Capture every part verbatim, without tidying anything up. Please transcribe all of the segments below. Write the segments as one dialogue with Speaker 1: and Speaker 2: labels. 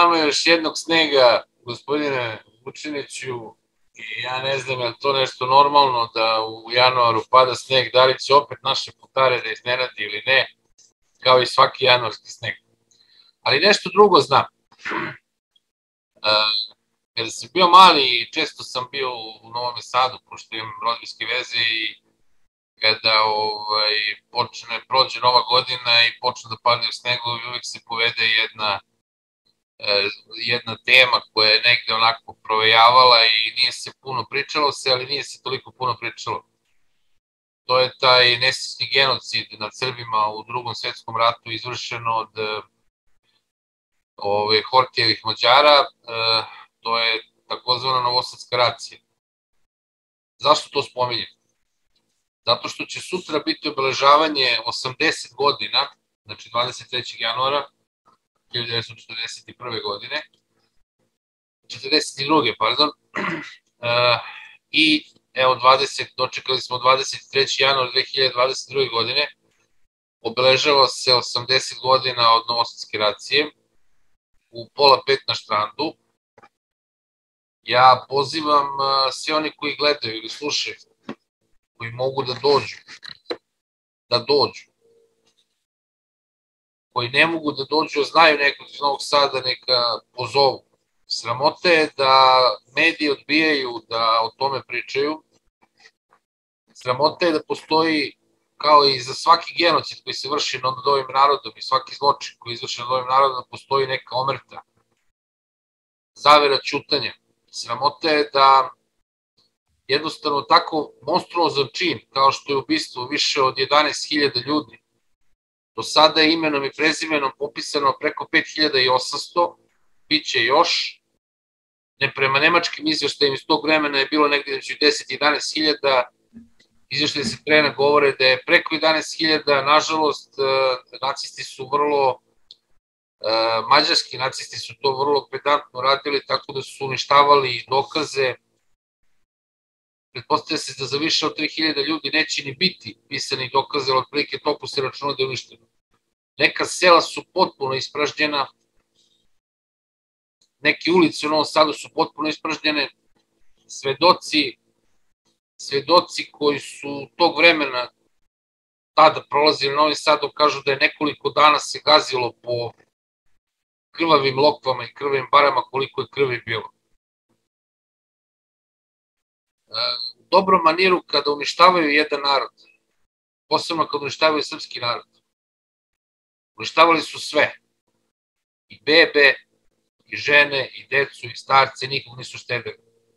Speaker 1: nama još jednog snega, gospodine Vučiniću, i ja ne znam je li to nešto normalno da u januaru pada sneg, da li će opet naše putare da iznenadi ili ne, kao i svaki januarski sneg. Ali nešto drugo znam. Kada sam bio mali, često sam bio u Novom Sadu, pošto imam rodbinske veze i kada počne, prođe nova godina i počne da padaju snegovi, uvijek se povede jedna jedna tema koja je negde onako provejavala i nije se puno pričalo se, ali nije se toliko puno pričalo. To je taj nesrećni genocid nad Srbima u Drugom svetskom ratu izvršen od Hortijevih Mađara, to je takozvana novosadska racija. Zašto to spominjem? Zato što će sutra biti obeležavanje osamdeset godina, znači dvadeset trećeg januara hiljadu devetsto četrdeset prve godine, četrdeset druge, pardon, i evo dočekali smo dvadeset treći januar dve hiljade dvadeset druge godine, obeležava se osamdeset godina od novosadske racije, u pola pet na Štrandu. Ja pozivam sve oni koji gledaju ili slušaju, koji mogu da dođu, da dođu. Koji ne mogu da dođu, znaju nekog iz Novog Sada, neka pozovu. Sramota je da mediji odbijaju da o tome pričaju. Sramota je da postoji, kao i za svaki genocid koji se vrši nad ovim narodom i svaki zločin koji je izvršen nad ovim narodom, da postoji neka omerta, zavera ćutanja. Sramota je da jednostavno tako monstruozan čin, kao što je ubistvo više od jedanaest hiljada ljudi, do sada je imenom i prezimenom popisano preko pet hiljada osamsto, bit će još, ne prema nemačkim izveštajima iz tog vremena je bilo negdje među deset do jedanaest hiljada, izveštaji se trena govore da je preko jedanaest hiljada, nažalost, nacisti su vrlo, mađarski nacisti su to vrlo pedantno radili, tako da su uništavali dokaze. Pretpostavlja se da za više od tri hiljade ljudi neće ni biti pisani dokaze, ali otprilike toliko se računa da je uništeno. Neka sela su potpuno ispražnjena, neke ulice u Novom Sadu su potpuno ispražnjene, svedoci, svedoci koji su tog vremena tada prolazili Novim Sadom kažu da je nekoliko dana se gazilo po krvavim lokvama i krvavim barama koliko je krvi bilo. U dobrom maniru kada uništavaju jedan narod, posebno kada uništavaju srpski narod, uništavali su sve, i bebe, i žene, i decu, i starce, nikog nisu štedili.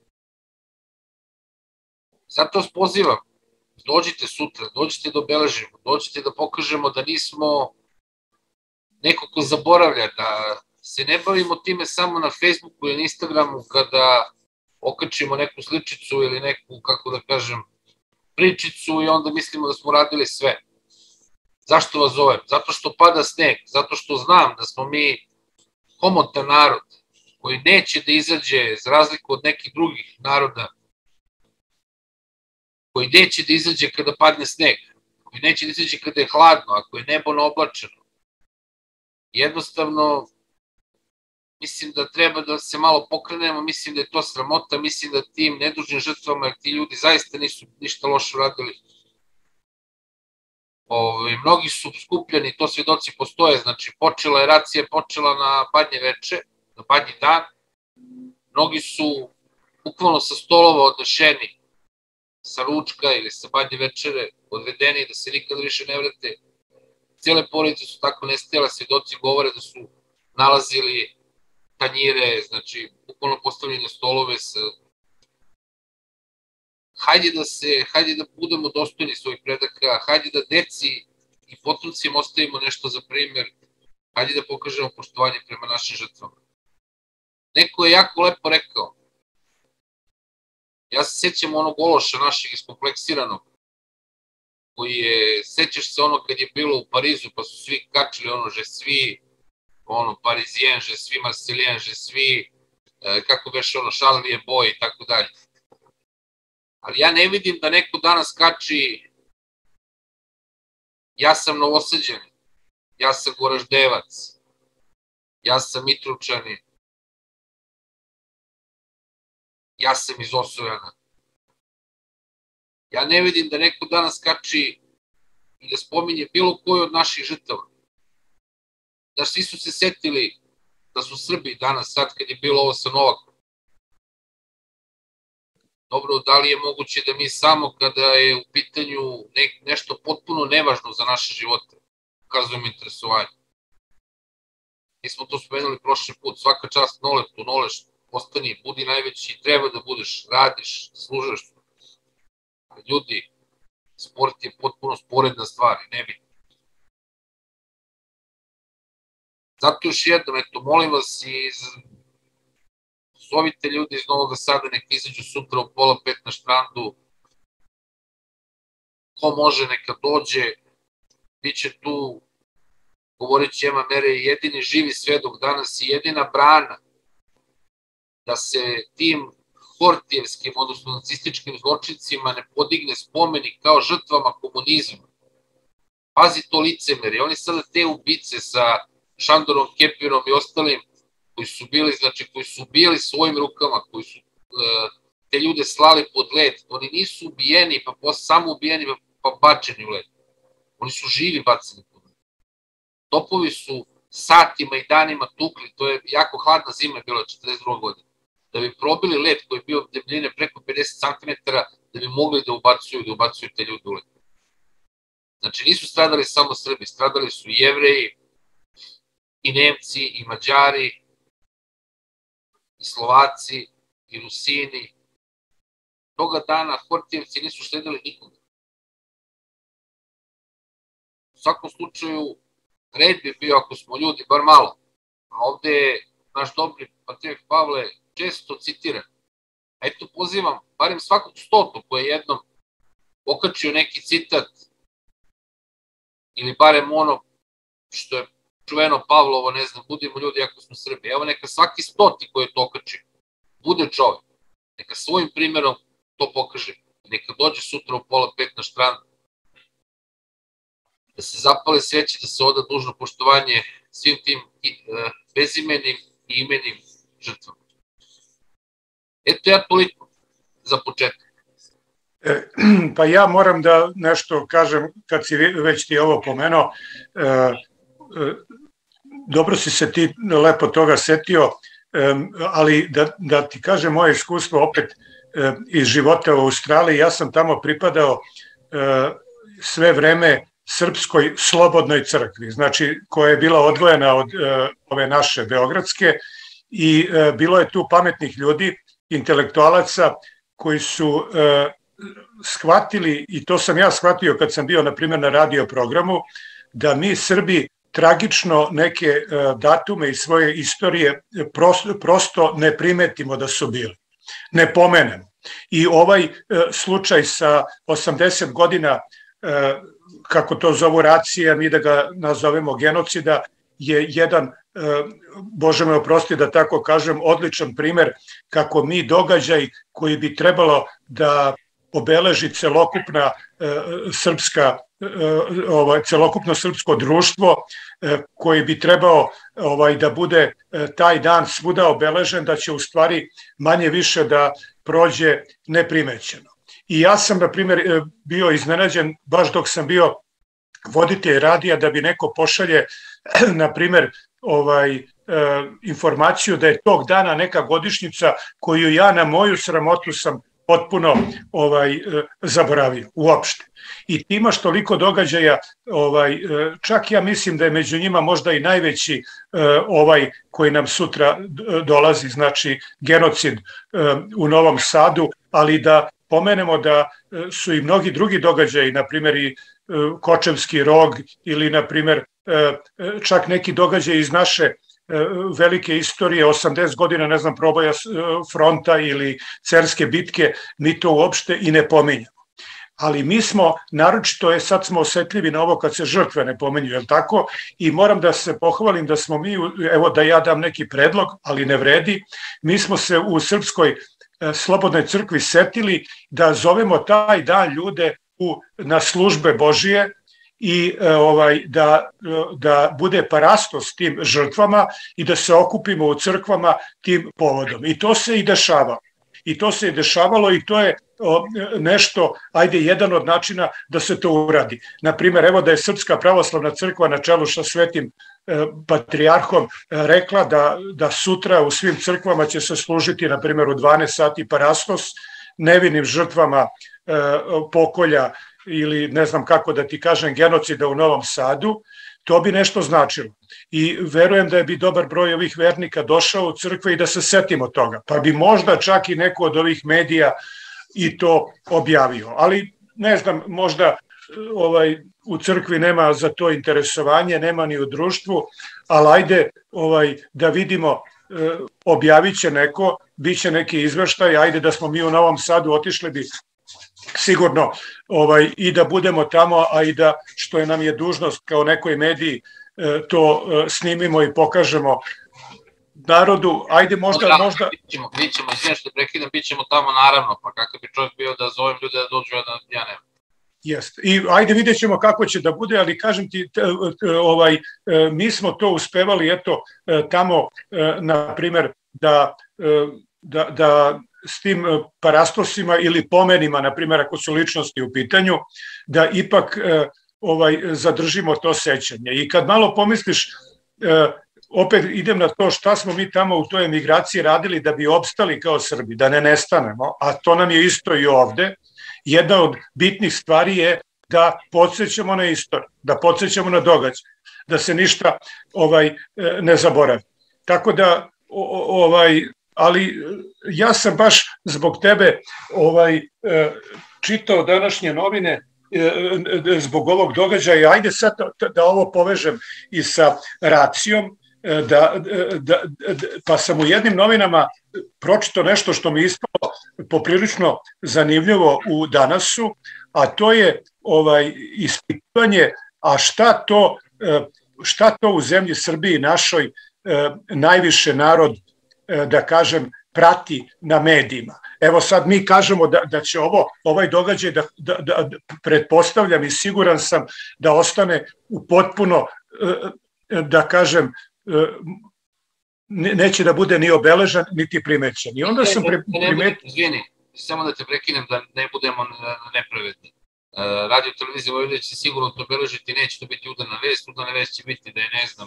Speaker 1: Zato vas pozivam, dođite sutra, dođite da obeležimo, dođite da pokažemo da nismo neko ko zaboravlja, da se ne bavimo time samo na Facebooku ili Instagramu kada okačimo neku sličicu ili neku, kako da kažem, pričicu i onda mislimo da smo radili sve. Zašto vas zovem? Zato što pada sneg, zato što znam da smo mi homotan narod koji neće da izađe, za razliku od nekih drugih naroda, koji neće da izađe kada padne sneg, koji neće da izađe kada je hladno, ako je nebo naoblačeno. Jednostavno, mislim da treba da se malo pokrenemo, mislim da je to sramota, mislim da tim nedužnim žrtvama, jer ti ljudi zaista nisu ništa loše uradili. Mnogi su skupljeni, to svedoci postoje, znači počela je racija, počela na badnje veče, na badnji dan, mnogi su bukvalno sa stolova odnešeni, sa ručka ili sa badnje večere, odvedeni da se nikada više ne vrate. Cijele porodice su tako nestajale, svedoci govore da su nalazili tanjire, znači bukvalno postavljene stolove sa... Hajde da se, hajde da budemo dostojni svojih predaka, hajde da deci i potomcima ostavimo nešto za primjer, hajde da pokažemo poštovanje prema našim žrtvama. Neko je jako lepo rekao, ja se sjećam onog ološa našeg iskompleksiranog, koji je, sećaš se ono kad je bilo u Parizu pa su svi kačili ono že svi, ono Parizien, že svi Marsilien, že svi, kako veš ono Charlie Hebdo i tako dalje. Ali ja ne vidim da neko danas kači ja sam Novosađanin, ja sam Goraždevac, ja sam Mitrovčanin, ja sam iz Osojana. Ja ne vidim da neko danas kači i da spominje bilo koju od naših žrtava. Da svi su se setili da su Srbi danas, sad kad je bilo ovo sa Novakom. Dobro, da li je moguće da mi samo kada je u pitanju ne, nešto potpuno nevažno za naše živote ukazujemo interesovanje? Mi smo to spomenuli prošli put, svaka čast Noletu, Noleš, ostani, budi najveći, treba da budeš, radiš, služeš. Ljudi, sport je potpuno sporedna stvar i nebitno. Zato još jednom, eto, molim vas i zovite ljudi iz Novog Sada, neka izađu sutra u pola pet na štrandu. Ko može, neka dođe, bit će tu, govorit će Ema Mere, jedini živi svedok danas i jedina brana da se tim hortijevskim, odnosno nacističkim zločincima ne podigne spomenik kao žrtvama komunizma. Pazi to licemerje, oni sada te ubice sa Šandorom Kepirom i ostalim koji su bili, znači koji su ubijali svojim rukama, koji su uh, te ljude slali pod led, oni nisu ubijeni, pa posle samo ubijeni, pa, pa bačeni u led. Oni su živi baceni pod led. Topovi su satima i danima tukli, to je jako hladna zima je bila četrdeset druge godine. Da bi probili led koji je bio debljine preko pedeset centimetara, da bi mogli da ubacuju, da ubacuju te ljude u led. Znači nisu stradali samo Srbi, stradali su i Jevreji, i Nemci, i Mađari, i Slovaci, i Rusini. Toga dana Hortijevci nisu štedili nikoga. U svakom slučaju, red bi bio ako smo ljudi, bar malo. A ovde je naš dobri patrijarh Pavle često citiran. A eto pozivam, barem svakog stotu koji je jednom okačio neki citat, ili barem ono što je čuveno Pavlovo, ne znam, budimo ljudi ako smo Srbi. Evo neka svaki stoti koji je to okačio bude čovek. Neka svojim primjerom to pokaže. Neka dođe sutra u pola pet na štrandu. Da se zapale sveće, da se oda dužno poštovanje svim tim bezimenim i imenim žrtvama. Eto ja toliko za početak.
Speaker 2: E, pa ja moram da nešto kažem, kad si već ti ovo pomenuo, e, e, dobro si se ti lepo toga setio, e, ali da, da ti kažem moje iskustvo opet e, iz života u Australiji, ja sam tamo pripadao e, sve vreme Srpskoj slobodnoj crkvi, znači koja je bila odvojena od e, ove naše beogradske i e, bilo je tu pametnih ljudi, intelektualaca koji su e, shvatili, i to sam ja shvatio kad sam bio na primjer na radio programu, da mi Srbi tragično neke e, datume iz svoje istorije prosto, prosto ne primetimo da su bili, ne pomenemo. I ovaj e, slučaj sa osamdeset godina, e, kako to zovu racija, mi da ga nazovemo genocida, je jedan, Bože me oprosti da tako kažem, odličan primer kako mi događaj koji bi trebalo da obeleži celokupna srpska, ovaj, celokupno srpsko društvo, koji bi trebao ovaj, da bude taj dan svuda obeležen, da će u stvari manje više da prođe neprimećeno. I ja sam, na primjer, bio iznenađen, baš dok sam bio voditelj radija, da bi neko pošalje, na primjer, ovaj, e, informaciju da je tog dana neka godišnjica koju ja na moju sramotu sam potpuno ovaj, e, zaboravio, uopšte. I ti imaš toliko događaja, ovaj, e, čak ja mislim da je među njima možda i najveći e, ovaj koji nam sutra dolazi, znači genocid e, u Novom Sadu, ali da pomenemo da su i mnogi drugi događaji, na primjer i Kočevski rog ili, na primjer, čak neki događaj iz naše velike istorije, osamdeset godina, ne znam, proboja fronta ili Cerske bitke, mi to uopšte i ne pominjamo. Ali mi smo, naročito je, sad smo osetljivi na ovo kad se žrtve ne pominju, je li tako? I moram da se pohvalim da smo mi, evo da ja dam neki predlog, ali ne vredi, mi smo se u Srpskoj Slobodnoj crkvi setili da zovemo taj dan ljude u, na službe Božije i ovaj, da, da bude parastos tim žrtvama i da se okupimo u crkvama tim povodom. I to se i dešava. i to se je dešavalo i to je nešto, ajde, jedan od načina da se to uradi. Naprimer, evo da je Srpska pravoslavna crkva na čelu sa Svetim patrijarhom rekla da, da sutra u svim crkvama će se služiti, na primjer, u dvanaest sati parastos nevinim žrtvama pokolja ili ne znam kako da ti kažem genocida u Novom Sadu, to bi nešto značilo. I verujem da je bi dobar broj ovih vernika došao u crkve i da se setimo toga. Pa bi možda čak i neko od ovih medija i to objavio. Ali ne znam, možda ovaj, u crkvi nema za to interesovanje, nema ni u društvu, ali ajde ovaj, da vidimo, objavit će neko, bit će neki izveštaj, ajde da smo mi u Novom Sadu otišli bi sigurno ovaj, i da budemo tamo, a i da, što je nam je dužnost kao nekoj mediji, to snimimo i pokažemo narodu, ajde možda...
Speaker 1: Da,
Speaker 2: možda...
Speaker 1: Bićemo, bićemo, izvijem što prekidam, bićemo tamo naravno, pa kakav bi čovjek bio da zovem ljude da dođu, da ja nema.
Speaker 2: Jeste. I ajde vidjet ćemo kako će da bude, ali kažem ti, ovaj, mi smo to uspevali, eto, tamo, na primer, da, da, da s tim parastosima ili pomenima, na primjer, ako su ličnosti u pitanju, da ipak ovaj, zadržimo to sećanje. I kad malo pomisliš, opet idem na to šta smo mi tamo u toj emigraciji radili da bi opstali kao Srbi, da ne nestanemo, a to nam je isto i ovde. Jedna od bitnih stvari je da podsjećamo na istoriju, da podsjećamo na događaj, da se ništa ovaj, ne zaboravi. Tako da, ovaj, ali ja sam baš zbog tebe ovaj, čitao današnje novine zbog ovog događaja. Ajde sad da ovo povežem i sa Racijom, da, da, pa sam u jednim novinama pročitao nešto što mi ispalo poprilično zanimljivo u Danasu, a to je ovaj, ispitivanje, a šta to, šta to u zemlji Srbiji našoj najviše narod, da kažem, prati na medijima. Evo sad mi kažemo da, da će ovo, ovaj događaj, da, da, da pretpostavljam i siguran sam da ostane u potpuno, da kažem, neće da bude ni obeležen, niti primećen. I onda sam primetio...
Speaker 1: Izvini, samo da te prekinem da ne budemo nepravedni. Radio televizija Vojvodina će sigurno to obeležiti, neće to biti udana vest, udana vest će biti da je, ne znam,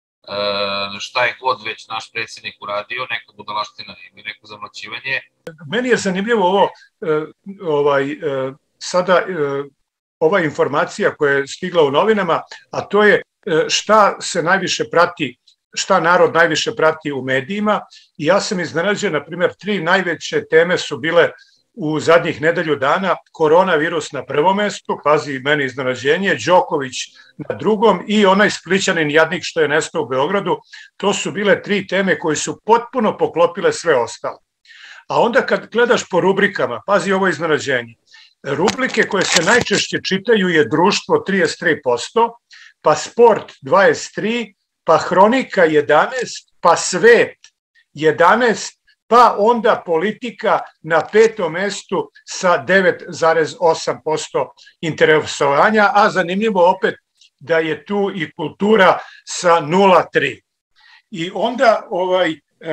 Speaker 1: šta je god već naš predsjednik uradio, neka budalaština ili neko zamlaćivanje.
Speaker 2: Meni je zanimljivo ovo, ovaj, sada ova informacija koja je stigla u novinama, a to je šta se najviše prati, šta narod najviše prati u medijima. I ja sam iznenađen, na primjer, tri najveće teme su bile u zadnjih nedelju dana: koronavirus na prvom mestu, pazi meni iznenađenje, Đoković na drugom i onaj Splićanin jadnik što je nestao u Beogradu. To su bile tri teme koje su potpuno poklopile sve ostalo. A onda kad gledaš po rubrikama, pazi ovo iznenađenje, rubrike koje se najčešće čitaju je društvo trideset tri posto, pa sport dvadeset tri, pa hronika jedanaest, pa svet jedanaest, pa onda politika na petom mestu sa devet zarez osam posto interesovanja, a zanimljivo opet da je tu i kultura sa nula zarez tri. I onda, ovaj,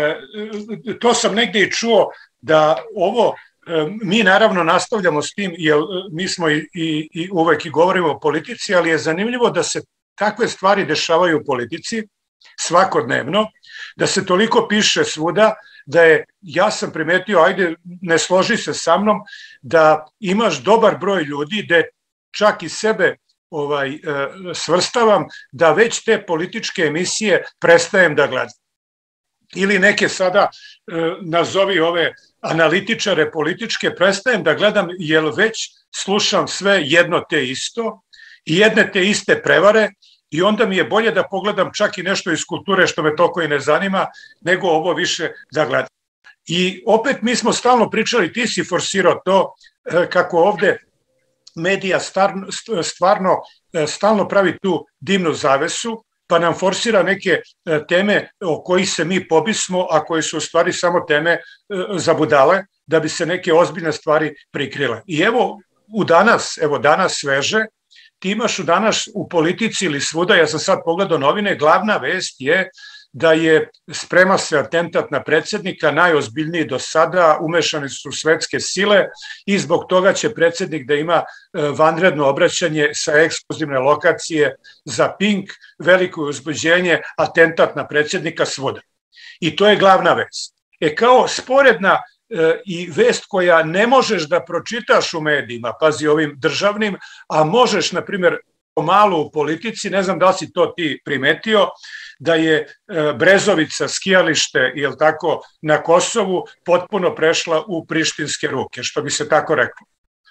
Speaker 2: to sam negde i čuo da ovo, mi naravno nastavljamo s tim, jer mi smo i, i, i uvek i govorimo o politici, ali je zanimljivo da se takve stvari dešavaju u politici svakodnevno, da se toliko piše svuda, da je, ja sam primetio, ajde ne složi se sa mnom, da imaš dobar broj ljudi, da čak i sebe ovaj, svrstavam, da već te političke emisije prestajem da gledam. Ili neke sada, nazovi ove analitičare političke, prestajem da gledam, jer već slušam sve jedno te isto i jedne te iste prevare. I onda mi je bolje da pogledam čak i nešto iz kulture što me toliko i ne zanima, nego ovo više da gledam. I opet mi smo stalno pričali, ti si forsirao to, kako ovde medija stvarno stalno pravi tu dimnu zavesu, pa nam forsira neke teme o kojih se mi pobismo, a koje su u stvari samo teme za budale, da bi se neke ozbiljne stvari prikrile. I evo u danas, evo danas sveže, ti imaš u danas u politici ili svuda, ja sam sad pogledao novine, glavna vest je da je sprema se atentat na predsjednika, najozbiljniji do sada, umešane su svetske sile i zbog toga će predsjednik da ima vanredno obraćanje sa ekskluzivne lokacije za Pink, veliko uzbuđenje, atentat na predsjednika svuda. I to je glavna vest. E kao sporedna i vest koja ne možeš da pročitaš u medijima, pazi ovim državnim, a možeš, na primjer, malo u politici, ne znam da li si to ti primetio, da je Brezovica, skijalište, jel tako, na Kosovu potpuno prešla u prištinske ruke, što bi se tako reklo.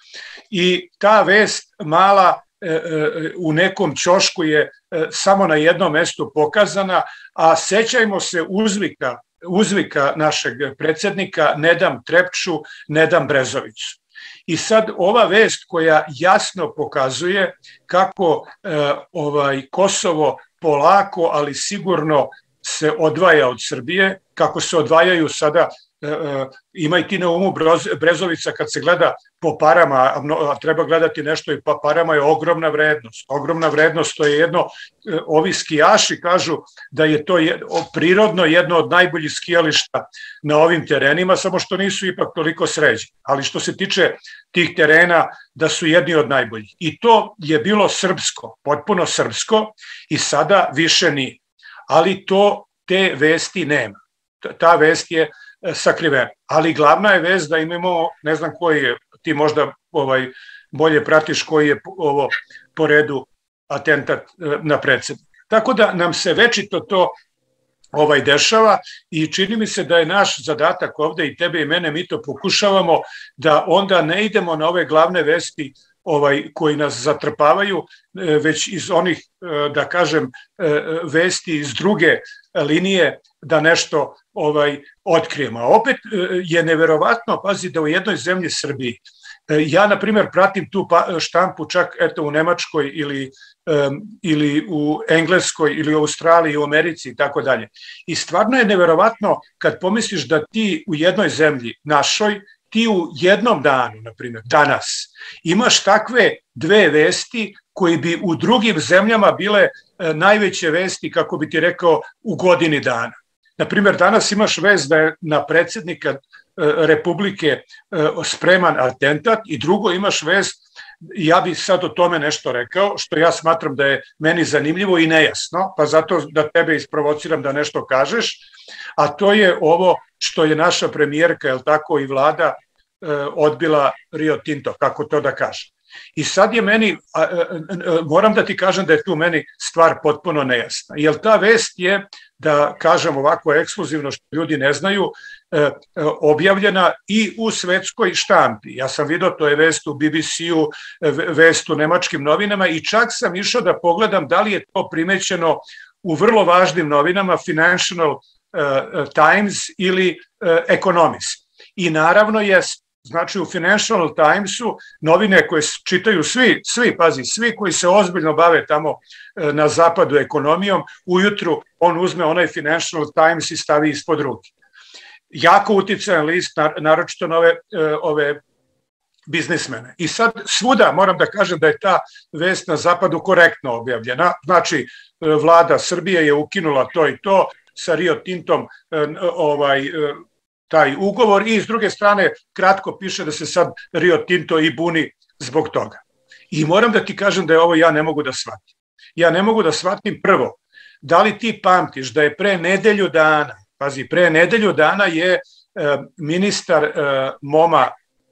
Speaker 2: I ta vest mala u nekom ćošku je samo na jednom mestu pokazana, a sećajmo se uzvika, uzvika našeg predsjednika ne dam Trepču, ne dam Brezovicu. I sad ova vest koja jasno pokazuje kako e, ovaj Kosovo polako, ali sigurno se odvaja od Srbije, kako se odvajaju sada, e, e, ima i ti na umu Brezovica kad se gleda po parama, a treba gledati nešto i po parama, je ogromna vrednost. Ogromna vrednost, to je jedno, e, ovi skijaši kažu da je to je, prirodno jedno od najboljih skijališta na ovim terenima, samo što nisu ipak toliko sređeni. Ali što se tiče tih terena, da su jedni od najboljih. I to je bilo srpsko, potpuno srpsko i sada više nije. Ali to, te vesti nema. Ta vest je sakrivena. Ali glavna je vest da imamo, ne znam koji je, ti možda ovaj, bolje pratiš koji je ovo po redu atentat na predsjednika. Tako da nam se večito to ovaj dešava i čini mi se da je naš zadatak ovde i tebe i mene, mi to pokušavamo da onda ne idemo na ove glavne vesti ovaj koji nas zatrpavaju, već iz onih, da kažem, vesti iz druge linije da nešto ovaj otkrijemo. A opet je neverovatno, pazi, da u jednoj zemlji Srbiji, ja na primjer pratim tu štampu čak eto u Nemačkoj ili um, ili u Engleskoj ili u Australiji, u Americi i tako dalje. I stvarno je neverovatno kad pomisliš da ti u jednoj zemlji našoj, ti u jednom danu, na primjer danas, imaš takve dve vesti koji bi u drugim zemljama bile najveće vesti, kako bi ti rekao, u godini dana. Na primjer, danas imaš vest da je na predsjednika Republike spreman atentat i drugo imaš vest, ja bih sad o tome nešto rekao, što ja smatram da je meni zanimljivo i nejasno, pa zato da tebe isprovociram da nešto kažeš, a to je ovo što je naša premijerka, jel tako, i vlada odbila Rio Tinto, kako to da kažem. I sad je meni, moram da ti kažem da je tu meni stvar potpuno nejasna, jer ta vest je, da kažem ovako ekskluzivno što ljudi ne znaju, objavljena i u svetskoj štampi. Ja sam vidio, to je vest u B B C-u, vest u nemačkim novinama i čak sam išao da pogledam da li je to primećeno u vrlo važnim novinama, Financial Times ili Economist. I naravno je, znači u Financial Timesu, novine koje čitaju svi, svi, pazi, svi koji se ozbiljno bave tamo na zapadu ekonomijom, ujutru on uzme onaj Financial Times i stavi ispod ruke. Jako uticajan list, naročito na ove, ove biznismene. I sad svuda moram da kažem da je ta vest na zapadu korektno objavljena. Znači, vlada Srbije je ukinula to i to, sa Rio Tintom ovaj, taj ugovor i s druge strane kratko piše da se sad Rio Tinto i buni zbog toga. I moram da ti kažem da je ovo ja ne mogu da shvatim. Ja ne mogu da shvatim prvo, da li ti pamtiš da je pre nedelju dana, pazi, pre nedelju dana je ministar Moma,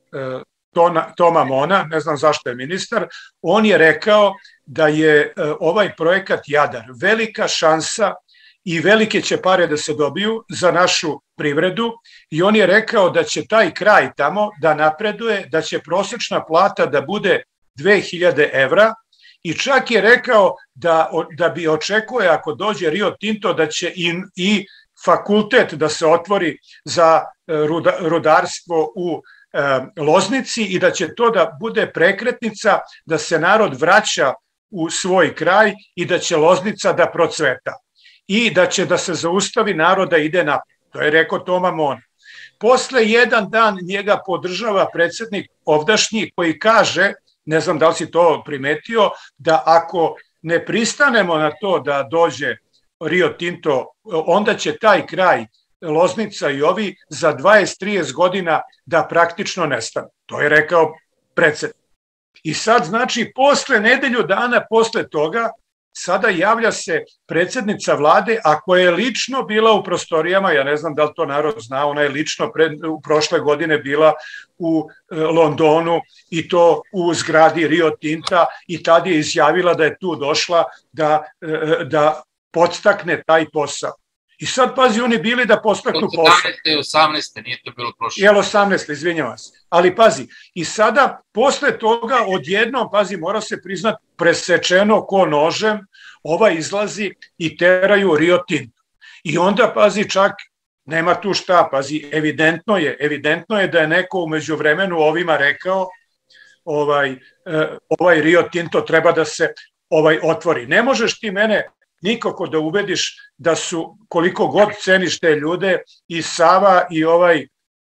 Speaker 2: Toma Mona, ne znam zašto je ministar, on je rekao da je ovaj projekat Jadar velika šansa i velike će pare da se dobiju za našu privredu i on je rekao da će taj kraj tamo da napreduje, da će prosečna plata da bude dve hiljade evra i čak je rekao da, da bi očekuje ako dođe Rio Tinto da će i, i fakultet da se otvori za ruda, rudarstvo u e, Loznici i da će to da bude prekretnica da se narod vraća u svoj kraj i da će Loznica da procveta i da će da se zaustavi narod da ide napred. To je rekao Toma Mona. Posle jedan dan njega podržava predsjednik ovdašnji koji kaže, ne znam da li si to primetio, da ako ne pristanemo na to da dođe Rio Tinto, onda će taj kraj Loznica i ovi za dvadeset do trideset godina da praktično nestane. To je rekao predsednik. I sad, znači, posle nedelju dana posle toga, sada javlja se predsednica vlade, a koja je lično bila u prostorijama, ja ne znam da li to narod zna, ona je lično pre, u prošle godine bila u e, Londonu i to u zgradi Rio Tinta i tad je izjavila da je tu došla da, e, da podstakne taj posao. I sad, pazi, oni bili da postaknu posao.
Speaker 1: sedamnaeste i osamnaeste nije to bilo prošle.
Speaker 2: Jel, osamnaeste, izvinjavam se. Ali pazi, i sada, posle toga, odjednom, pazi, mora se priznat, presečeno ko nožem, ova izlazi i teraju Rio Tinto. I onda, pazi, čak nema tu šta, pazi, evidentno je, evidentno je da je neko umeđu vremenu ovima rekao ovaj, ovaj Rio Tinto treba da se ovaj otvori. Ne možeš ti mene nikako da ubediš da su, koliko god ceniš te ljude, i Sava i ovaj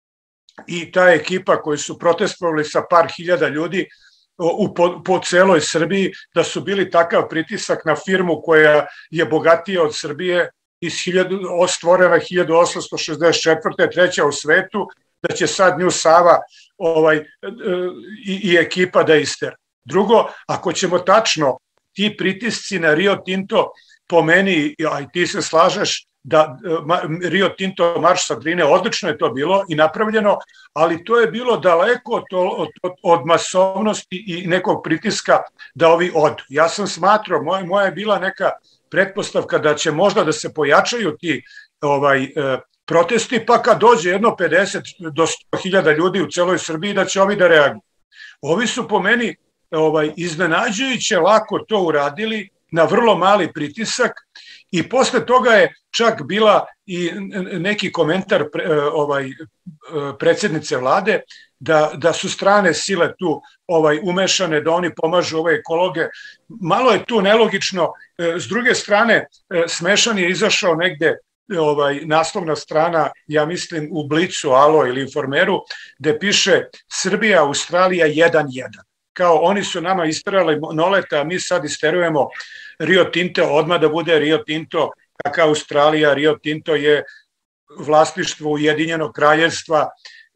Speaker 2: i ta ekipa koji su protestovali sa par hiljada ljudi u, po, po celoj Srbiji, da su bili takav pritisak na firmu koja je bogatija od Srbije, iz stvorena hiljadu osamsto šezdeset četvrte. treća u svetu, da će sad nju Sava ovaj, i, i ekipa da istera. Drugo, ako ćemo tačno, ti pritisci na Rio Tinto, po meni, a i ti se slažeš, da Rio Tinto marš sa Drine, odlično je to bilo i napravljeno, ali to je bilo daleko od, od, od masovnosti i nekog pritiska da ovi odu. Ja sam smatrao, moja, moja je bila neka pretpostavka da će možda da se pojačaju ti ovaj, protesti, pa kad dođe jedno pedeset do sto hiljada ljudi u celoj Srbiji, da će ovi da reaguju. Ovi su po meni ovaj, iznenađujuće lako to uradili, na vrlo mali pritisak, i posle toga je čak bila i neki komentar ovaj, predsjednice vlade da, da su strane sile tu ovaj, umešane, da oni pomažu ove ekologe. Malo je tu nelogično. S druge strane, Smešan je izašao negde ovaj, naslovna strana, ja mislim u Blicu, Alo ili Informeru, gde piše Srbija, Australija jedan jedan. Kao oni su nama isterali Noleta, a mi sad isterujemo Rio Tinto, odmah da bude Rio Tinto, kako Australija. Rio Tinto je vlasništvo Ujedinjenog kraljevstva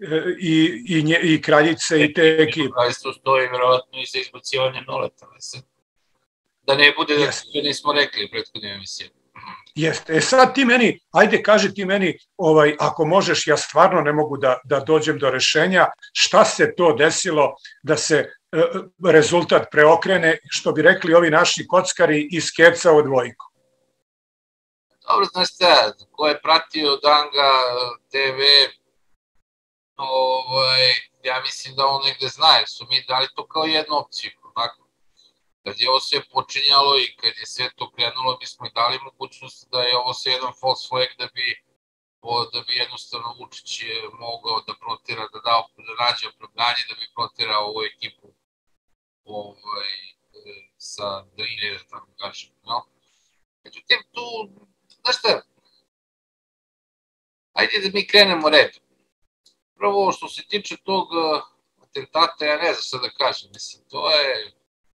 Speaker 2: i, i, nje, i kraljice i te ekipe.
Speaker 1: Kraljevstvo stoji verovatno i za izbacivanje Noleta, mislim. Da ne bude da što nismo rekli u prethodnoj emisiji.
Speaker 2: Jeste. E sad ti meni, ajde kaži ti meni, ovaj, ako možeš, ja stvarno ne mogu da, da dođem do rešenja, šta se to desilo da se rezultat preokrene, što bi rekli ovi naši kockari, iz keca od dvojku.
Speaker 1: Dobro, znaš šta, ko je pratio Danga te ve, ovaj, ja mislim da on negde zna, jer su mi dali to kao jednu opciju. Tako. Kad je ovo sve počinjalo i kad je sve to krenulo, mi smo i dali mogućnost da je ovo sve jedan false flag, da bi, da bi jednostavno Vučić mogao da protira, da, da, da nađe opravdanje, da bi protirao ovu ekipu ovaj, sa Drine, da tako kažem, no? Međutim, tu, znaš šta, ajde da mi krenemo red. Prvo, što se tiče tog atentata, ja ne znam šta da kažem, mislim, to je,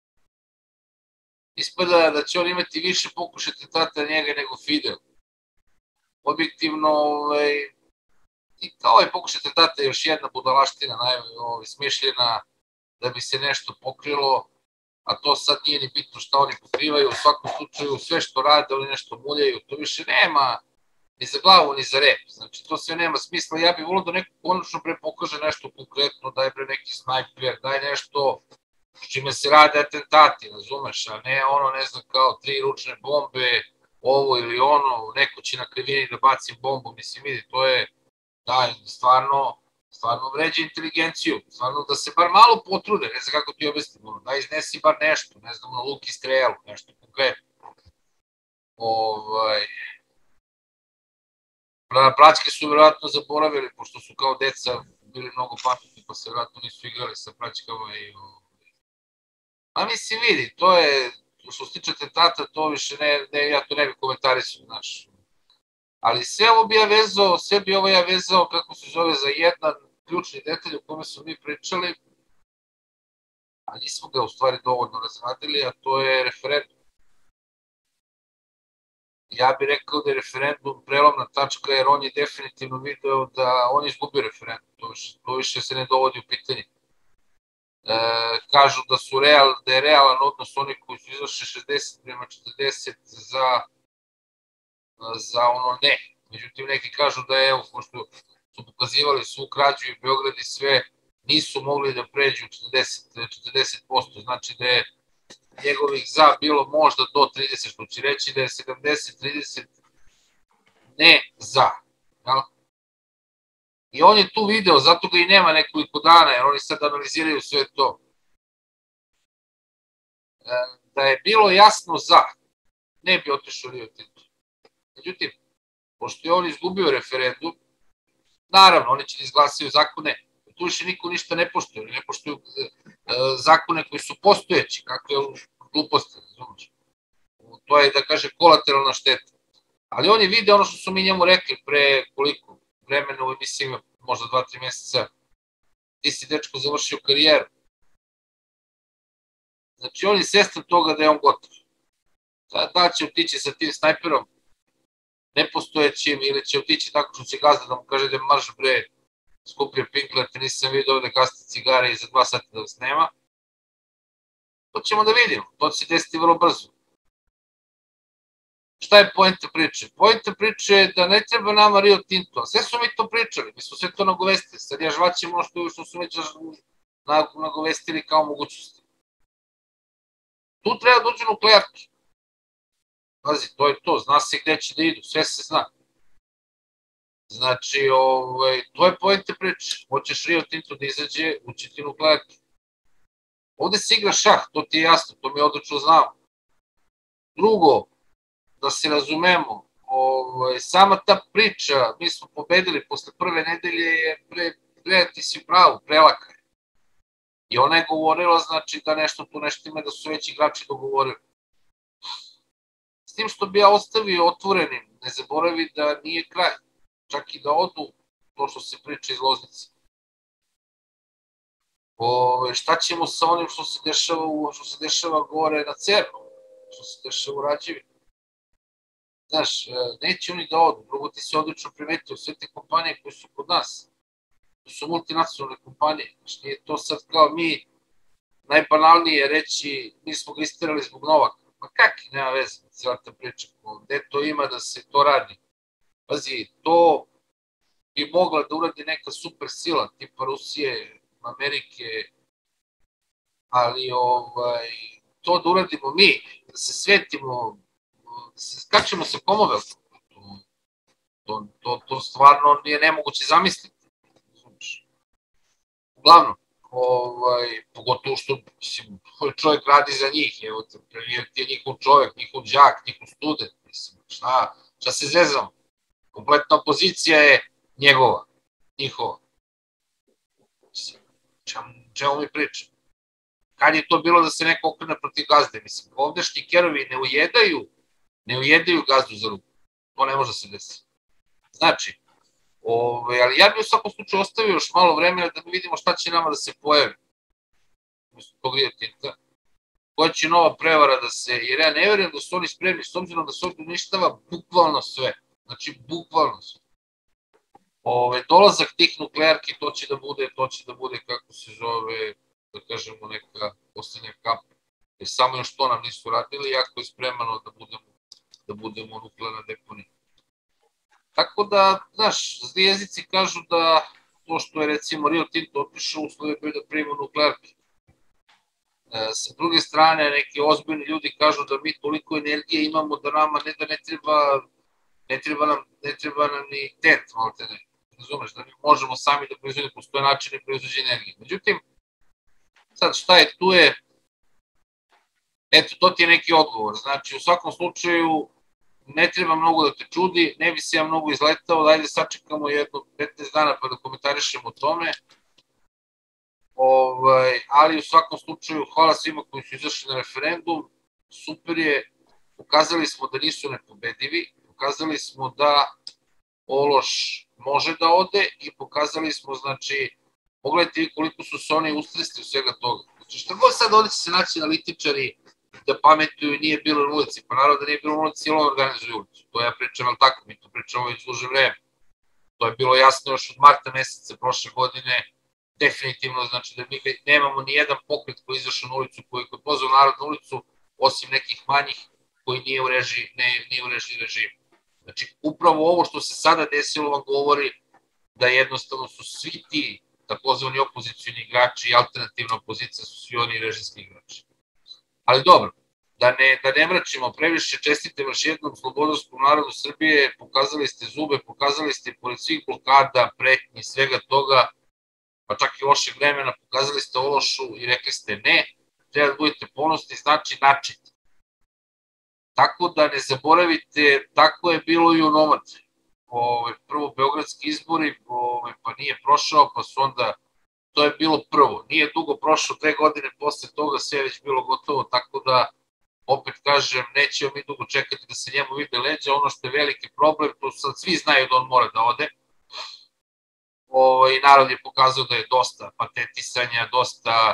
Speaker 1: ispada da će on imati više pokušaj atentata njega nego Fidel. Objektivno, ovaj, i kao ovaj pokušaj atentata je još jedna budalaština, ovaj, smišljena, da bi se nešto pokrilo, a to sad nije ni bitno šta oni pokrivaju, u svakom slučaju sve što rade, oni nešto muljaju, to više nema ni za glavu, ni za rep, znači to sve nema smisla. Ja bih volio da neko konačno pre pokaže nešto konkretno, daj bre neki snajper, daj nešto čime se rade atentati, razumeš, a ne ono, ne znam, kao tri ručne bombe, ovo ili ono, neko će na krivini da baci bombu, mislim, vidi, to je, da, stvarno, stvarno vređa inteligenciju, stvarno da se bar malo potrude, ne znam kako ti objasnim, da iznesi bar nešto, ne znam, na luk i strelu, nešto konkretno. Ovaj... Praćke su vjerojatno zaboravili, pošto su kao deca bili mnogo pametni, pa se vjerojatno nisu igrali sa praćkama i... A mislim, vidi, to je, što se tiče atentata, to više ne, ne, ja to ne bi komentarisao, znaš. Ali sve ovo bi ja vezao, sve bi ovo ja vezao, kako se zove, za jedan ključni detalj o kome smo mi pričali, a nismo ga u stvari dovoljno razradili, a to je referendum. ja bih rekao da je referendum prelomna tačka, jer on je definitivno video da on je izgubio referendum, to više, to više se ne dovodi u pitanje. E, kažu da su real, da je realan odnos oni koji su izašli šezdeset prema četrdeset za, za ono ne. Međutim, neki kažu da je, evo, pošto su pokazivali svu krađu i Beograd i sve, nisu mogli da pređu četrdeset posto, znači da je njegovih za bilo možda do trideset, što će reći da je sedamdeset trideset ne za. Ja? I on je tu video, zato ga i nema nekoliko dana, jer oni sad analiziraju sve to. Da je bilo jasno za, ne bi otišao Rio Tinto. Međutim, pošto je on izgubio referendum, naravno, oni će da izglasaju zakone, tu više niko ništa ne poštuje, ne poštuju zakone koji su postojeći, kakve gluposti, razumiješ. To je, da kaže, kolateralna šteta. Ali on je video ono što su mi njemu rekli pre koliko vremena u emisijima, možda dva, tri meseca, ti si dečko završio karijeru. Znači, on je svestan toga da je on gotov. Da će otići sa tim snajperom nepostojećim ili će otići tako što će gazda da mu kaže da je marš bre, skupio pinkler, te nisam vidio ovde gasiti cigare i za dva sata da vas nema. To ćemo da vidimo, to će se desiti vrlo brzo. Šta je poenta priče? Poenta priče je da ne treba nama Rio Tinto, sve su mi to pričali, mi smo sve to nagovestili, sad ja žvaćem ono što su već nagovestili kao mogućnosti. Tu treba da uđu nuklearke. Pazi, to je to, zna se gde će da idu, sve se zna. Znači, to je poenta priče. Hoćeš Rio Tinto da izađe, ući ti nuklearke. Ovde se igra šah, to ti je jasno, to mi odlično znamo. Drugo, da se razumemo, sama ta priča, mi smo pobedili posle prve nedelje, je pre, ti si pravo, prelaka je. I ona je govorila, znači, da nešto tu nešto ima, da su već igrači dogovorili. S tim što bi ja ostavio otvorenim, ne zaboravi da nije kraj. Čak i da odu to što se priča iz Loznice. Šta ćemo sa onim što se dešava, što se dešava gore na Cernu, što se dešava u Rađevi? Znaš, neće oni da odu, drugo ti se odlično primetio, sve te kompanije koje su kod nas, to su multinacionalne kompanije, znači nije to sad kao mi, najbanalnije reći, mi smo ga istirali zbog Novaka, ma kaki, nema veze, cijela ta priča, gde to ima da se to radi. Pazi, to bi mogla da uradi neka super sila, tipa Rusije, Amerike, ali to da uradimo mi, da se svetimo, da se skačemo sa Commonwealthom, to stvarno nije nemoguće zamisliti. Uglavnom, pogotovo što čovjek radi za njih, evo, premijer ti je njihov čovjek, njihov đak, njihov student, mislim, šta, šta se zezamo? Kompletna opozicija je njegova, njihova. Čemu mi pričamo? Kad je to bilo da se neko okrene protiv gazde? Mislim, ovdešnji kerovi ne ujedaju, ne ujedaju gazdu za ruku. To ne može da se desi. Znači, ali ja bih u svakom slučaju ostavio još malo vremena da vidimo šta će nama da se pojavi. Mislim, tog Rio Tinta. Koja će nova prevara da se, jer ja ne verujem da su oni spremni, s obzirom da se ovdje uništava bukvalno sve. Znači, bukvalno sve. Dolazak tih nuklearki, to će da bude, to će da bude, kako se zove, da kažemo, neka poslednja kapa. Jer samo još to nam nisu radili, jako je spremano da budemo nuklearna deponija. Tako da, znaš, zli jezici kažu da to što je, recimo, Rio Tinto otišao, uslove bio da primimo nuklearki. Sa druge strane, neki ozbiljni ljudi kažu da mi toliko energije imamo da nama ne da ne treba, ne treba nam, ne treba nam ni tent, malo te ne. Razumeš, da mi možemo sami da proizvodimo, postoje načine proizvođenja energije. Međutim, sad šta je, tu je, eto, to ti je neki odgovor. Znači, u svakom slučaju, ne treba mnogo da te čudi, ne bi se ja mnogo izletao, dajde sačekamo jedno petnaest dana pa da komentarišemo o tome. Ali u svakom slučaju, hvala svima koji su izašli na referendum, super je, pokazali smo da nisu nepobedivi, pokazali smo da ološ može da ode i pokazali smo, znači, pogledajte koliko su se oni ustresli u svega toga. Znači, što god sad ovdje će se naći analitičari, da pametuju nije bilo na ulici. Pa naravno da nije bilo na ulici, ili on organizuje ulicu. To ja pričam, ali tako, mi to pričamo već duže vreme. To je bilo jasno još od marta meseca prošle godine, definitivno, znači da mi nemamo ni jedan pokret koji je izašao na ulicu, koji je pozvao narod na ulicu, osim nekih manjih koji nije u režiji, ne, nije u režiji režima. Znači, upravo ovo što se sada desilo vam govori da jednostavno su svi ti takozvani opozicijni igrači i alternativna opozicija su svi oni režijski igrači. Ali dobro, da ne, da ne mračimo previše, čestite još jednom slobodarskom narodu Srbije, pokazali ste zube, pokazali ste pored svih blokada, pretnji, svega toga, pa čak i lošeg vremena, pokazali ste ološu i rekli ste ne, treba da budete ponosni, znači načite. Tako da ne zaboravite, tako je bilo i u Nomad. Prvo beogradski izbori, pa nije prošao, pa su onda, to je bilo prvo. Nije dugo prošlo, dve godine posle toga sve je već bilo gotovo, tako da, opet kažem, nećemo mi dugo čekati da se njemu vide leđa. Ono što je veliki problem, to sad svi znaju da on mora da ode. I narod je pokazao da je dosta patetisanja, dosta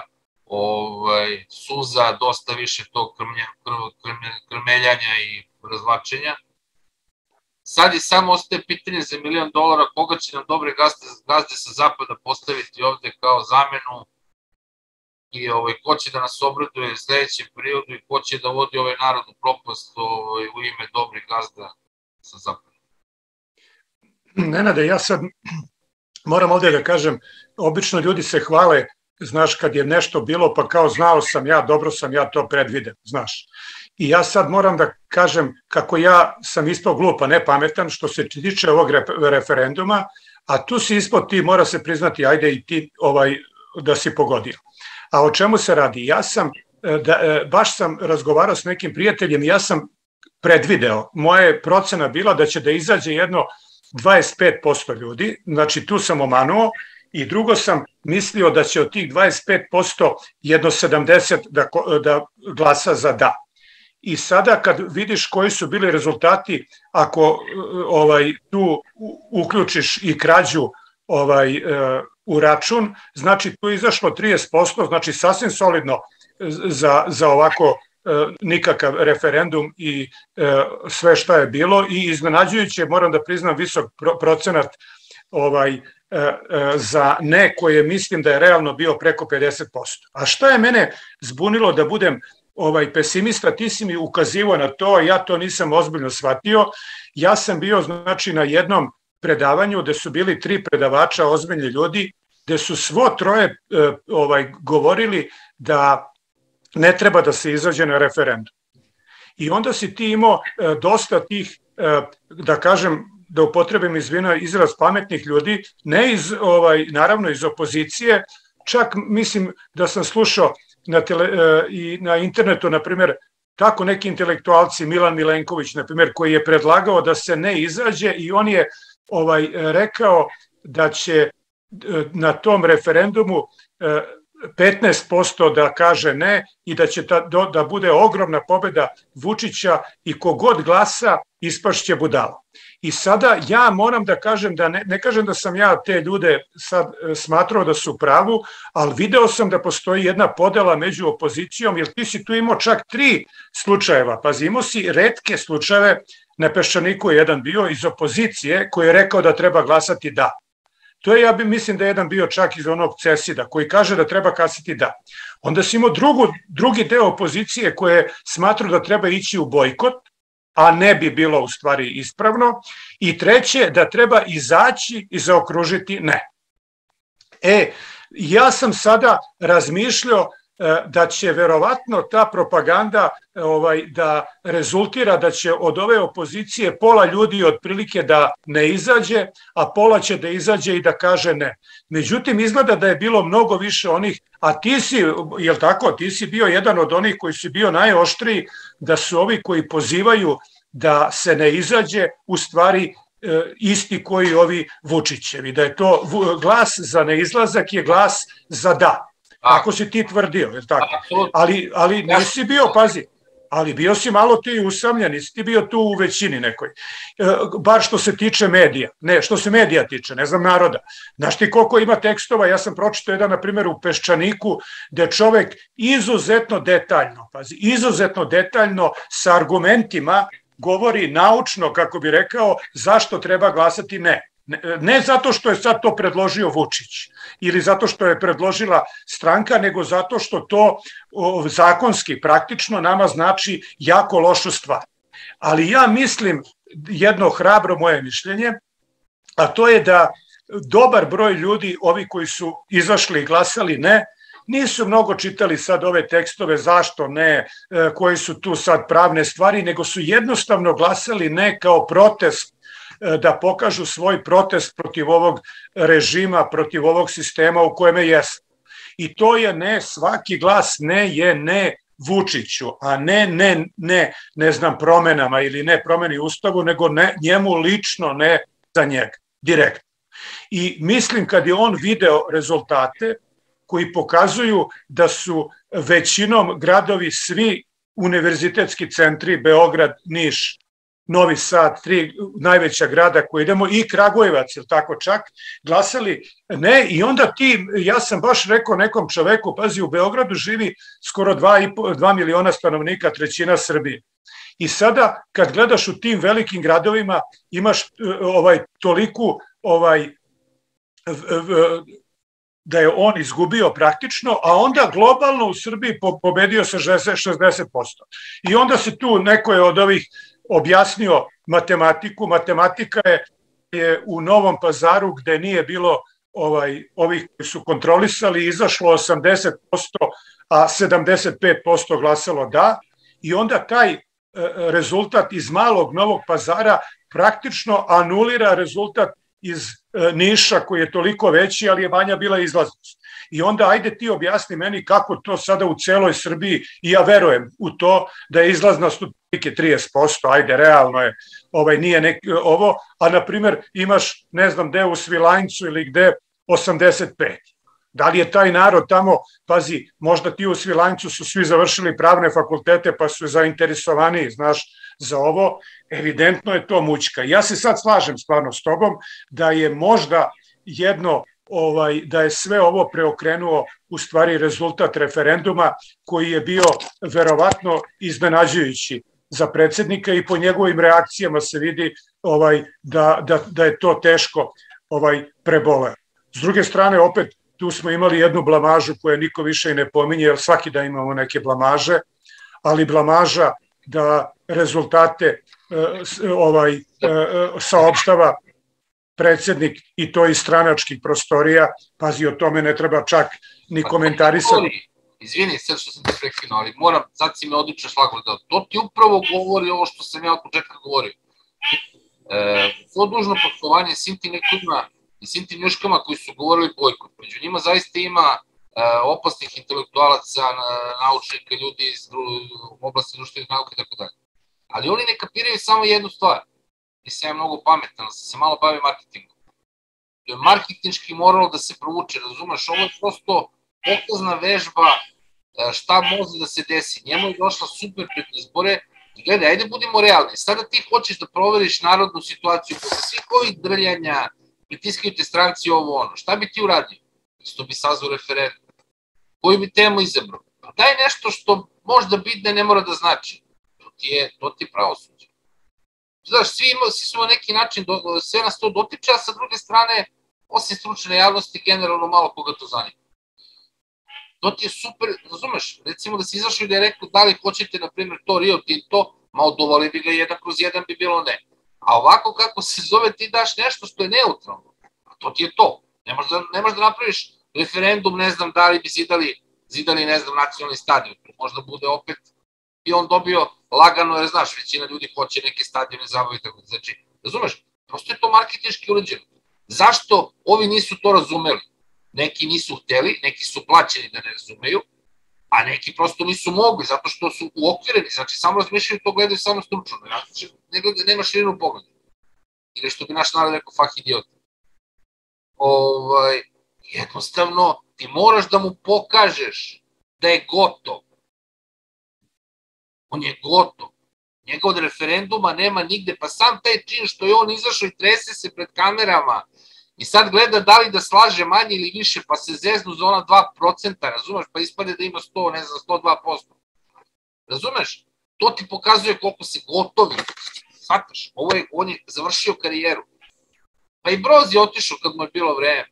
Speaker 1: suza, dosta više tog krmeljanja i razvlačenja. Sad je samo ostaje pitanje za milion dolara koga će nam dobre gazde sa zapada postaviti ovde kao zamenu i ko će da nas obraduje u sledećem periodu i ko će da vodi ovaj narod u propast u ime dobrih gazda sa zapada.
Speaker 2: Nenade, ja sad moram ovde da kažem, obično ljudi se hvale, znaš, kad je nešto bilo, pa kao znao sam ja, dobro sam ja to predvideo, znaš. I ja sad moram da kažem kako ja sam ispao glupa, ne pametan, što se tiče ovog referenduma, a tu si ispao ti, mora se priznati, ajde i ti da si pogodio. A o čemu se radi? Ja sam, baš sam razgovarao s nekim prijateljem, ja sam predvideo, moja procena bila da će da izađe jedno dvadeset pet posto ljudi, znači tu sam omanuo, i drugo sam mislio da će od tih dvadeset pet posto jedno sedamdeset da glasa za da. I sada kad vidiš koji su bili rezultati, ako tu uključiš i krađu u račun, znači tu je izašlo trideset posto, znači sasvim solidno za ovako nikakav referendum i sve šta je bilo i iznenađujuće, moram da priznam, visok procenat za ne koje mislim da je realno bio preko pedeset posto. A šta je mene zbunilo da budem pesimista, ti si mi ukazivao na to, ja to nisam ozbiljno shvatio. Ja sam bio znači na jednom predavanju gde su bili tri predavača, ozbiljni ljudi, gde su svo troje govorili da ne treba da se izađe na referendum. I onda si ti imao dosta tih, da kažem, da upotrebim izraz pametnih ljudi, ne iz, naravno iz opozicije, čak mislim da sam slušao i na internetu, na primjer, tako neki intelektualci, Milan Milenković, na primjer, koji je predlagao da se ne izađe i on je rekao da će na tom referendumu petnaest posto da kaže ne i da će da bude ogromna pobeda Vučića i kogod glasa ispašće budala. I sada ja moram da kažem, da ne, ne kažem da sam ja te ljude sad smatrao da su u pravu, ali video sam da postoji jedna podela među opozicijom, jer ti si tu imao čak tri slučajeva, pazi, imao si retke slučajeve, na Peščaniku je jedan bio iz opozicije koji je rekao da treba glasati da. To je, ja bi mislim da je jedan bio čak iz onog Cesida, koji kaže da treba glasati da. Onda si imao drugi deo opozicije koje smatrao da treba ići u bojkot, a ne bi bilo u stvari ispravno, i treće, da treba izaći i zaokružiti ne. E, ja sam sada razmišljao da će verovatno ta propaganda da rezultira da će od ove opozicije pola ljudi otprilike da ne izađe, a pola će da izađe i da kaže ne. Međutim, izgleda da je bilo mnogo više onih, a ti si, jel tako, ti si bio jedan od onih koji si bio najoštriji, da su ovi koji pozivaju da se ne izađe u stvari isti koji ovi Vučićevi, da je to glas za neizlazak je glas za da. Ako si ti tvrdio, je tako? Ali nisi bio, pazi, ali bio si malo ti usamljen, nisi ti bio tu u većini nekoj. Bar što se tiče medija, ne, što se medija tiče, ne znam naroda. Znaš ti koliko ima tekstova, ja sam pročitao jedan, na primjer, u Peščaniku, gde čovek izuzetno detaljno, pazi, izuzetno detaljno sa argumentima govori naučno, kako bi rekao, zašto treba glasati ne. Ne zato što je sad to predložio Vučić ili zato što je predložila stranka, nego zato što to zakonski praktično nama znači jako lošu stvar. Ali ja mislim, jedno hrabro moje mišljenje, a to je da dobar broj ljudi, ovi koji su izašli i glasali ne, nisu mnogo čitali sad ove tekstove zašto ne, koji su tu sad pravne stvari, nego su jednostavno glasali ne kao protest, da pokažu svoj protest protiv ovog režima, protiv ovog sistema u kojem je jesu. I to je ne, svaki glas ne je ne Vučiću, a ne, ne, ne, ne znam, promenama ili ne promeni ustavu, nego ne, njemu lično ne za njega, direktno. I mislim kad je on video rezultate koji pokazuju da su većinom gradovi svi univerzitetski centri, Beograd, Niš, Novi Sad, tri najveća grada koji idemo, i Kragujevac, ili tako čak, glasali ne, i onda ti, ja sam baš rekao nekom čoveku, pazi, u Beogradu živi skoro dva miliona stanovnika, trećina Srbije. I sada, kad gledaš u tim velikim gradovima, imaš ovaj toliku, ovaj, da je on izgubio praktično, a onda globalno u Srbiji pobedio sa šezdeset posto. I onda se tu neko je od ovih objasnio matematiku. Matematika je, je u Novom Pazaru, gde nije bilo ovaj, ovih koji su kontrolisali, izašlo osamdeset posto, a sedamdeset pet posto glasalo da, i onda taj e, rezultat iz malog Novog Pazara praktično anulira rezultat iz e, Niša, koji je toliko veći, ali je manja bila izlaznost. I onda ajde ti objasni meni kako to sada u celoj Srbiji, i ja verujem u to da je izlaznost trideset posto, ajde, realno je, ovaj, nije neki, ovo, a na primer imaš, ne znam, gde u Svilajncu ili gde osamdeset pet. Da li je taj narod tamo, pazi, možda ti u Svilajncu su svi završili pravne fakultete pa su zainteresovani, znaš, za ovo, evidentno je to mućka. Ja se sad slažem stvarno s tobom da je možda jedno, ovaj, da je sve ovo preokrenuo u stvari rezultat referenduma koji je bio verovatno iznenađujući za predsjednika, i po njegovim reakcijama se vidi ovaj, da, da, da je to teško ovaj, preboleo. S druge strane, opet, tu smo imali jednu blamažu koju niko više i ne pominje, jer svaki dan imamo neke blamaže, ali blamaža da rezultate ovaj, saopštava predsjednik, i to iz stranačkih prostorija, pazi, o tome ne treba čak ni komentarisati.
Speaker 1: Izvini, sad što sam te prekinuo, ali moram, sad si me odlično šlagao da to ti upravo govori ovo što sam ja od početka govorio. Svo dužno poštovanje svim tim nekima i svim tim njuškama koji su govorili bojkot. Među njima zaista ima opasnih intelektualaca, naučnika, ljudi iz oblasti društvenih nauka i tako dalje. Ali oni ne kapiraju samo jednu stvar. Nisam ja mnogo pametan, ali sam se malo bavio marketingom. Marketinški moralo da se provuče, razumeš, ovo je prosto pokazna vežba šta može da se desi. Njemu je došla super pred izbore i gledaj, ajde budimo realni. Sada ti hoćeš da proveriš narodnu situaciju posle svih ovih drljanja, pritiskaju te stranci ovo ono. Šta bi ti uradio? Isto bi sazvao referendum. Koju bi temu izabrao? Pa daj nešto što možda bitne ne mora da znači. To ti je, to ti je pravosuđe. Znaš, svi, ima, svi su na neki način, do, sve nas to dotiče, a sa druge strane, osim stručne javnosti, generalno malo koga to zanima. To ti je super, razumeš, recimo da si izašao i da je rekao da li hoćete, na primjer, to Rio Tinto, ma odovali bi ga jedan kroz jedan, bi bilo ne. A ovako kako se zove, ti daš nešto što je neutralno. A to ti je to. Ne možeš da, ne možeš da napraviš referendum, ne znam da li bi zidali, zidali, ne znam, nacionalni stadion. Možda bude opet i on dobio lagano, jer znaš, većina ljudi hoće neke stadione zabave, tako da, znači, razumeš, prosto je to marketinški urađeno. Zašto ovi nisu to razumeli? Neki nisu hteli, neki su plaćeni da ne razumeju, a neki prosto nisu mogli, zato što su uokvireni, znači samo razmišljaju to, gledaju samo stručno, ne gledaju, nema širinu pogleda. Ili što bi naš narod rekao, fah idiota. Ovaj, jednostavno, ti moraš da mu pokažeš da je gotov. On je gotov. Njega od referenduma nema nigde, pa sam taj čin što je on izašao i trese se pred kamerama i sad gleda da li da slaže manje ili više, pa se zeznu za ona dva procenta, razumeš, pa ispade da ima sto, ne znam, sto dva posto. Razumeš? To ti pokazuje koliko se gotovi. Shvataš? Ovo je, on je završio karijeru. Pa i Broz je otišao kad mu je bilo vreme.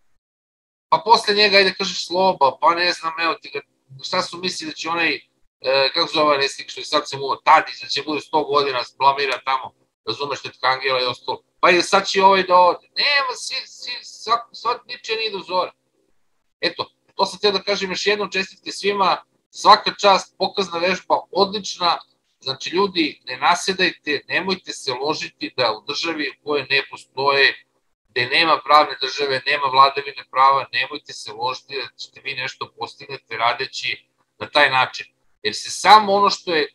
Speaker 1: Pa posle njega, ajde kažeš Sloba, pa ne znam, evo ti ga, šta su misli da će onaj, e, kako zove ovaj resnik što je sad se muo, Tadić, da će bude sto godina blamira tamo, razumeš, Tetka Angela i ostalo. Pa i sad će ovaj da ode. Nema, svi, svi, svat niče nije do zora. Eto, to sam htio da kažem još jednom, čestitke svima, svaka čast, pokazna vežba, odlična. Znači, ljudi, ne nasedajte, nemojte se ložiti da u državi u kojoj ne postoje, gde nema pravne države, nema vladavine prava, nemojte se ložiti da ćete vi nešto postignete radeći na taj način. Jer se samo ono što je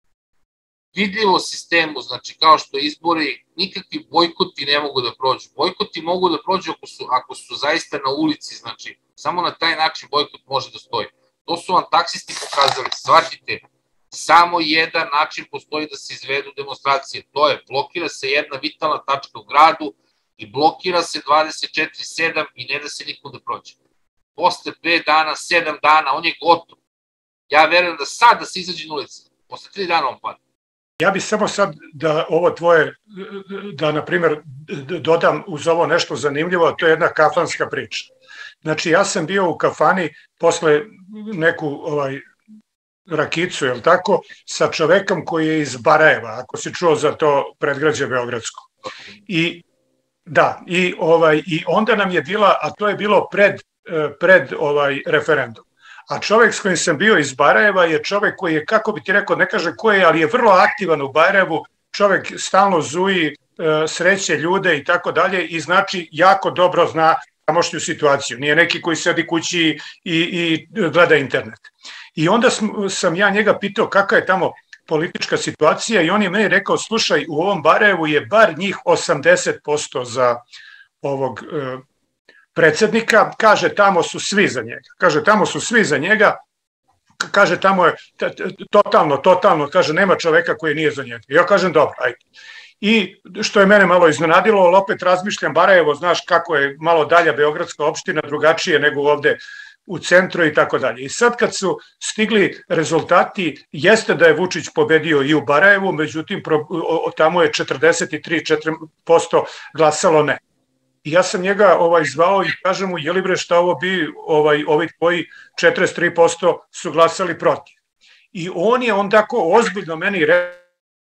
Speaker 1: vidljivo sistemu, znači kao što izbori, nikakvi bojkoti ne mogu da prođu. Bojkoti mogu da prođu ako su, ako su zaista na ulici, znači samo na taj način bojkot može da stoji. To su vam taksisti pokazali, shvatite, samo jedan način postoji da se izvedu demonstracije, to je blokira se jedna vitalna tačka u gradu i blokira se dvadeset četiri sedam i ne da se nikom da prođe. Posle pet dana, sedam dana, on je gotov. Ja verujem da sad da se izađe na ulici, posle tri dana on pada.
Speaker 2: Ja bih samo sad da ovo tvoje, da na primjer dodam uz ovo nešto zanimljivo, to je jedna kafanska priča. Znači ja sam bio u kafani posle neku ovaj, rakicu, je li tako, sa čovekom koji je iz Barajeva, ako si čuo za to predgrađe Beogradsko. I da, i, ovaj, i onda nam je bila, a to je bilo pred, pred ovaj referendum. A čovek s kojim sam bio iz Barajeva je čovek koji je, kako bi ti rekao, ne kaže ko je, ali je vrlo aktivan u Barajevu, čovek stalno zuji, sreće ljude i tako dalje i znači jako dobro zna tamošnju situaciju. Nije neki koji sedi kući i, i gleda internet. I onda sam ja njega pitao kakva je tamo politička situacija i on je meni rekao, slušaj, u ovom Barajevu je bar njih osamdeset posto za ovog predsednika, kaže tamo su svi za njega, kaže tamo su svi za njega, kaže tamo je totalno, totalno, kaže nema čoveka koji nije za njega. Ja kažem dobro, ajde. I što je mene malo iznenadilo, ali opet razmišljam, Barajevo, znaš kako je malo dalja beogradska opština, drugačije nego ovde u centru i tako dalje. I sad kad su stigli rezultati, jeste da je Vučić pobedio i u Barajevu, međutim tamo je četrdeset tri posto glasalo ne. I ja sam njega ovaj, zvao i kažem mu, je li bre šta ovo bi, ovaj, ovi tvoji četrdeset tri posto su glasali protiv. I on je ondako ozbiljno meni rekao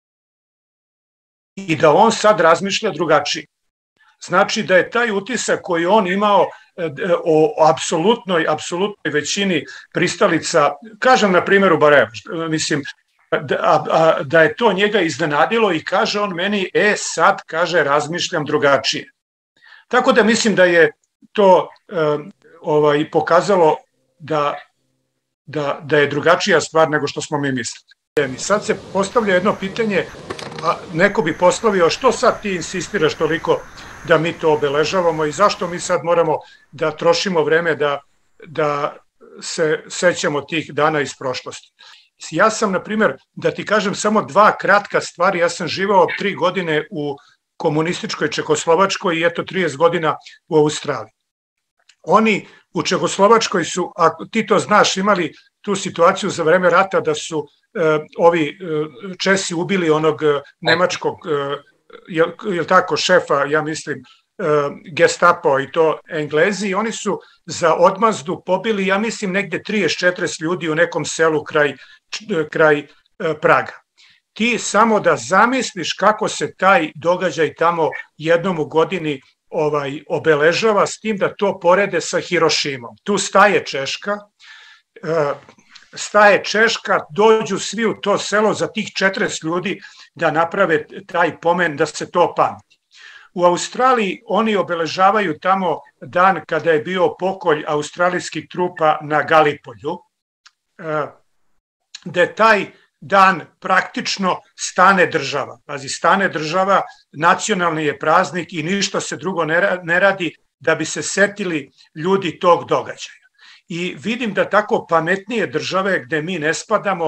Speaker 2: i da on sad razmišlja drugačije. Znači da je taj utisak koji on imao o apsolutnoj, apsolutnoj većini pristalica, kažem na primjeru Barajevo, mislim, da, da je to njega iznenadilo i kaže on meni, e sad, kaže, razmišljam drugačije. Tako da mislim da je to um, ovaj, pokazalo da, da, da je drugačija stvar nego što smo mi mislili. Sad se postavlja jedno pitanje, a neko bi postavio što sad ti insistiraš toliko da mi to obeležavamo i zašto mi sad moramo da trošimo vreme da, da se sećamo tih dana iz prošlosti. Ja sam, na primjer, da ti kažem samo dva kratka stvari, ja sam živao tri godine u komunističkoj Čekoslovačkoj i eto trideset godina u Australiji. Oni u Čekoslovačkoj su, ako ti to znaš, imali tu situaciju za vreme rata da su e, ovi e, Česi ubili onog e, nemačkog, e, je, je tako, šefa, ja mislim, e, Gestapo i to Englezi i oni su za odmazdu pobili, ja mislim, negde trideset četrdeset ljudi u nekom selu kraj, kraj e, Praga. Ti samo da zamisliš kako se taj događaj tamo jednom u godini ovaj, obeležava, s tim da to porede sa Hirošimom. Tu staje Češka, staje Češka, dođu svi u to selo za tih četrdeset ljudi da naprave taj pomen, da se to pamti. U Australiji oni obeležavaju tamo dan kada je bio pokolj australijskih trupa na Galipolju, gde taj dan praktično stane država. Pazi, stane država, nacionalni je praznik i ništa se drugo ne radi da bi se setili ljudi tog događaja. I vidim da tako pametnije države gde mi ne spadamo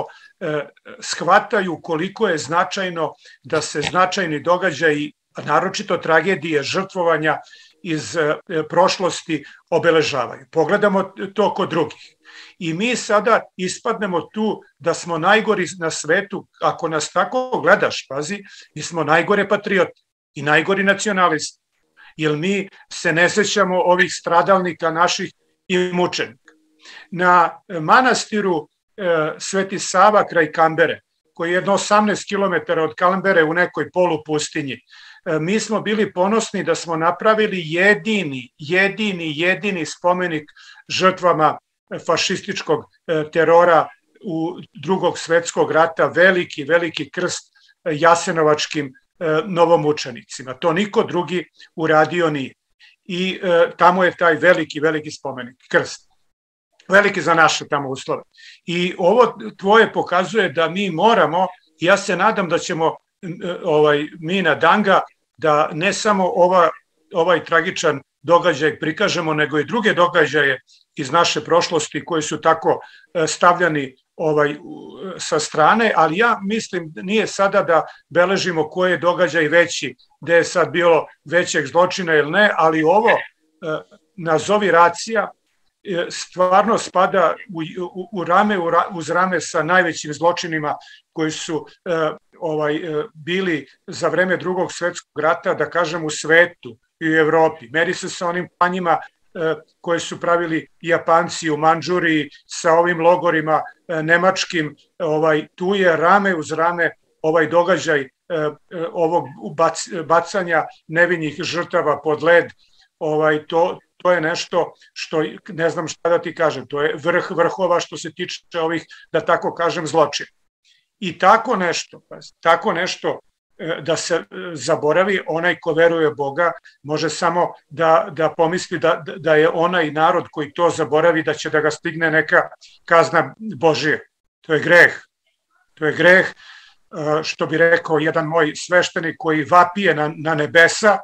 Speaker 2: shvataju koliko je značajno da se značajni događaji, naročito tragedije, žrtvovanja iz prošlosti obeležavaju. Pogledamo to kod drugih. I mi sada ispadnemo tu da smo najgori na svetu. Ako nas tako gledaš, pazi, mi smo najgore patriote i najgori nacionalisti. Jer mi se ne sećamo ovih stradalnika naših i mučenika. Na manastiru Sveti Sava kraj Kambere, koji je jedno osamnaest kilometara od Kambere u nekoj polupustinji, mi smo bili ponosni da smo napravili jedini, jedini, jedini spomenik žrtvama fašističkog terora u Drugog svetskog rata, veliki, veliki krst jasenovačkim novomučenicima. To niko drugi uradio nije. I tamo je taj veliki, veliki spomenik, krst. Veliki za naše tamo uslove. I ovo tvoje pokazuje da mi moramo, ja se nadam da ćemo ovaj, mi na Danga, da ne samo ova, ovaj tragičan događaj prikažemo, nego i druge događaje iz naše prošlosti koji su tako stavljani ovaj, sa strane, ali ja mislim nije sada da beležimo koji je događaj veći, gde je sad bilo većeg zločina ili ne, ali ovo nazovi racija stvarno spada u, u, u rame uz rame sa najvećim zločinima koji su ovaj, bili za vreme Drugog svetskog rata, da kažem, u svetu i u Evropi. Meri se sa onim panjima koje su pravili Japanci u Mandžuriji, sa ovim logorima nemačkim. Ovaj, tu je rame uz rame ovaj događaj ovog bacanja nevinih žrtava pod led. Ovaj, to, to je nešto što, ne znam šta da ti kažem, to je vrh vrhova što se tiče ovih, da tako kažem, zločina. I tako nešto, tako nešto da se zaboravi, onaj ko veruje Boga može samo da, da pomisli da, da je onaj narod koji to zaboravi, da će da ga stigne neka kazna Božija. To je greh. To je greh, što bi rekao jedan moj sveštenik koji vapije na, na nebesa,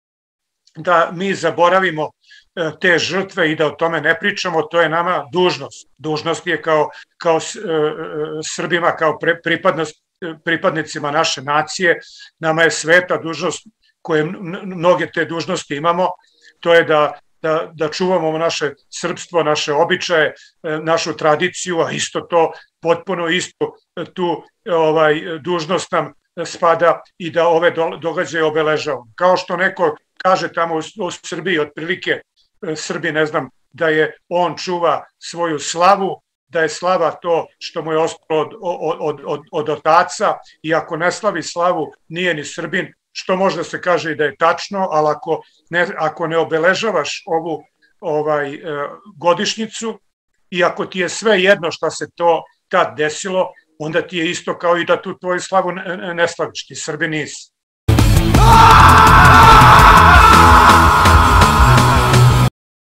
Speaker 2: da mi zaboravimo te žrtve i da o tome ne pričamo, to je nama dužnost. Dužnost je kao, kao Srbima, kao pripadnost, pripadnicima naše nacije, nama je sveta dužnost, koje mnoge te dužnosti imamo, to je da, da, da čuvamo naše srpstvo, naše običaje, našu tradiciju, a isto to, potpuno isto tu ovaj, dužnost nam spada i da ove događaje obeležavamo. Kao što neko kaže tamo u, u Srbiji, otprilike Srbi, ne znam, da je on čuva svoju slavu, da je slava to što mu je ostalo od, od, od, od otaca i ako ne slavi slavu nije ni Srbin, što možda se kaže i da je tačno, ali ako ne, ako ne obeležavaš ovu ovaj, godišnjicu i ako ti je sve jedno što se to tad desilo, onda ti je isto kao i da tu tvoju slavu ne, ne slaviš, ti Srbi nisi.